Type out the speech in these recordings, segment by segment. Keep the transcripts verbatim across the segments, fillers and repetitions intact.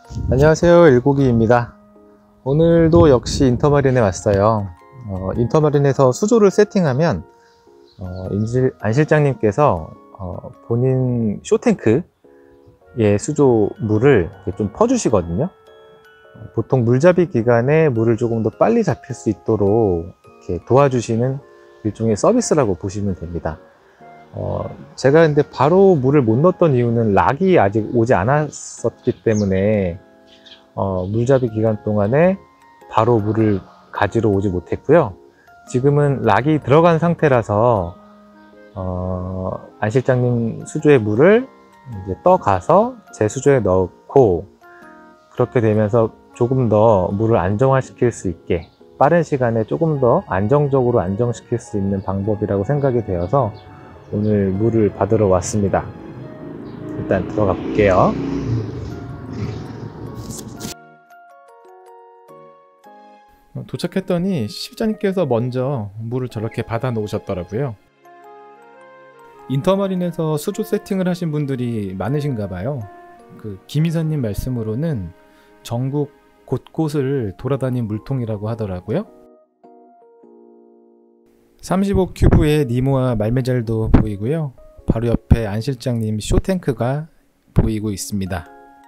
안녕하세요, 일고기입니다. 오늘도 역시 인터마린에 왔어요. 어, 인터마린에서 수조를 세팅하면 어, 인실, 안 실장님께서 어, 본인 쇼탱크의 수조 물을 좀 퍼주시거든요. 어, 보통 물잡이 기간에 물을 조금 더 빨리 잡힐 수 있도록 이렇게 도와주시는 일종의 서비스라고 보시면 됩니다. 어, 제가 근데 바로 물을 못 넣었던 이유는 락이 아직 오지 않았었기 때문에 어, 물잡이 기간 동안에 바로 물을 가지러 오지 못했고요. 지금은 락이 들어간 상태라서 어, 안 실장님 수조의 물을 이제 떠가서 제 수조에 넣고, 그렇게 되면서 조금 더 물을 안정화시킬 수 있게 빠른 시간에 조금 더 안정적으로 안정시킬 수 있는 방법이라고 생각이 되어서 오늘 물을 받으러 왔습니다. 일단 들어가 볼게요. 도착했더니 실장님께서 먼저 물을 저렇게 받아 놓으셨더라고요. 인터마린에서 수조 세팅을 하신 분들이 많으신가 봐요. 그 김이사님 말씀으로는 전국 곳곳을 돌아다닌 물통이라고 하더라고요. 삼십오 큐브의 니모와 말메잘도 보이고요. 바로 옆에 안 실장님 쇼탱크가 보이고 있습니다.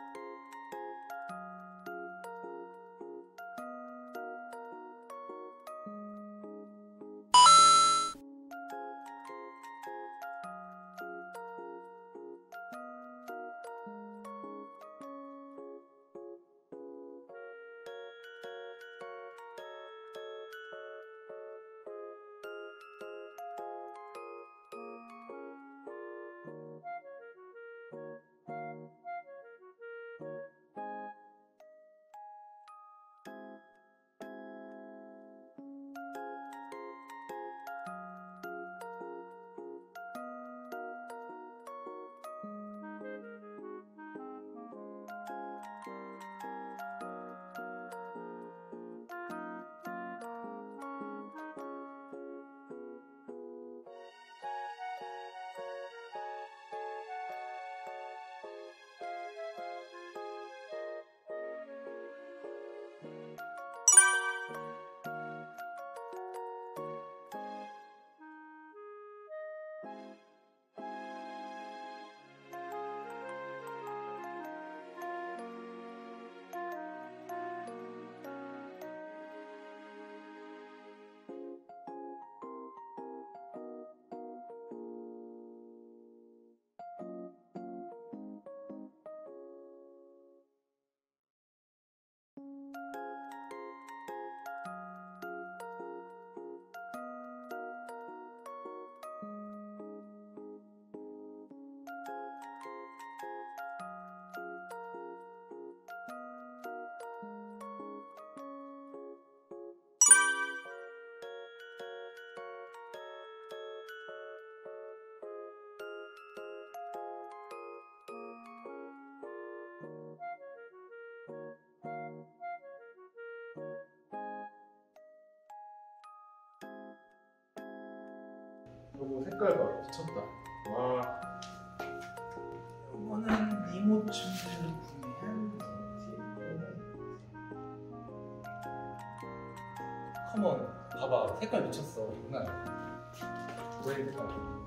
요거 색깔 봐, 미쳤다. 와. 요거는 니모 침대를 구매한 컴온, 봐봐, 색깔 미쳤어. 장난 아니야. 왜 색깔?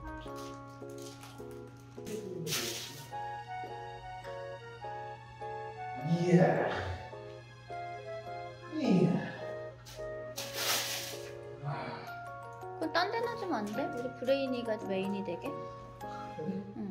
이야. 이야. 그건 딴 데 놔주면 안 돼? 우리 브레인이가 메인이 되게? 그래? 응.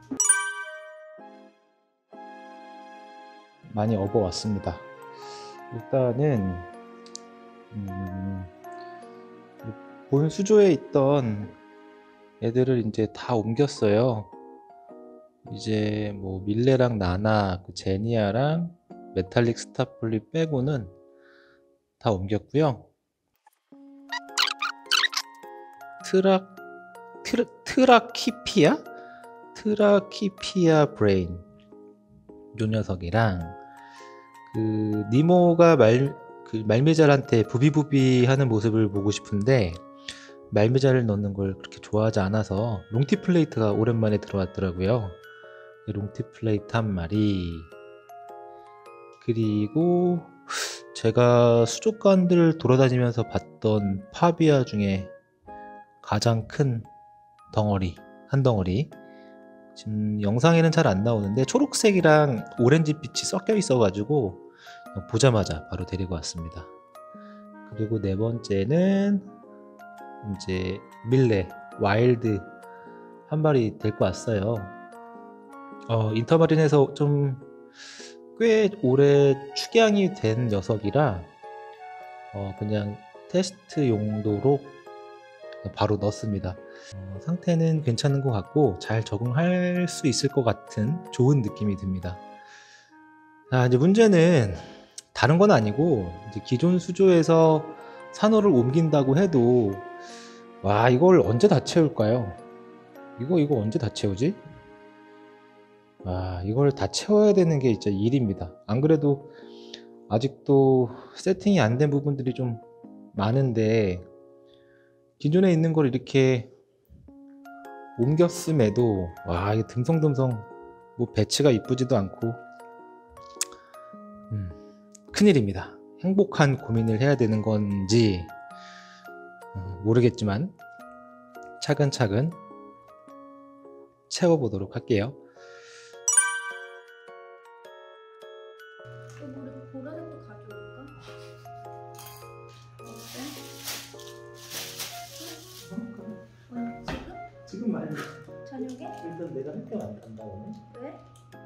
많이 업어왔습니다. 일단은 음, 본 수조에 있던 애들을 이제 다 옮겼어요. 이제 뭐 밀레랑 나나, 그 제니아랑 메탈릭 스타폴리 빼고는 다 옮겼고요. 트라 트라 트라키피아 트라키피아 브레인 요 녀석이랑 그 니모가 말 그 말미잘한테 부비부비 하는 모습을 보고 싶은데 말미잘을 넣는 걸 그렇게 좋아하지 않아서 롱티 플레이트가 오랜만에 들어왔더라고요. 롱티 플레이트 한 마리, 그리고 제가 수족관들을 돌아다니면서 봤던 파비아 중에 가장 큰 덩어리, 한 덩어리. 지금 영상에는 잘 안 나오는데 초록색이랑 오렌지빛이 섞여 있어가지고 보자마자 바로 데리고 왔습니다. 그리고 네 번째는 이제 밀레, 와일드 한 마리 데리고 왔어요. 어, 인터마린에서 좀 꽤 오래 축양이 된 녀석이라 어, 그냥 테스트 용도로 바로 넣었습니다. 어, 상태는 괜찮은 것 같고 잘 적응할 수 있을 것 같은 좋은 느낌이 듭니다. 아, 이제 문제는 다른 건 아니고 이제 기존 수조에서 산호를 옮긴다고 해도 와, 이걸 언제 다 채울까요? 이거 이거 언제 다 채우지? 아, 이걸 다 채워야 되는 게 진짜 일입니다. 안 그래도 아직도 세팅이 안 된 부분들이 좀 많은데 기존에 있는 걸 이렇게 옮겼음에도 와, 이게 듬성듬성 뭐 배치가 이쁘지도 않고 음, 큰일입니다. 행복한 고민을 해야 되는 건지 어, 모르겠지만 차근차근 채워보도록 할게요. 우리 보라색도 가져올까? 어때? 어, 지금? 지금 말고 저녁에? 일단 내가 할게 안 한다 오늘. 왜?